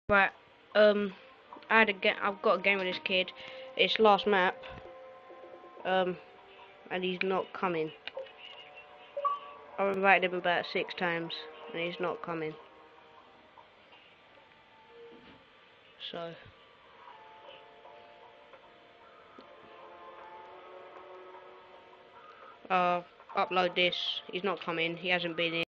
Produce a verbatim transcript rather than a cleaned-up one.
Right, um, I had a ga I've got a game with this kid. It's last map. Um, and he's not coming. I've invited him about six times, and he's not coming. So, uh, upload this. He's not coming. He hasn't been in.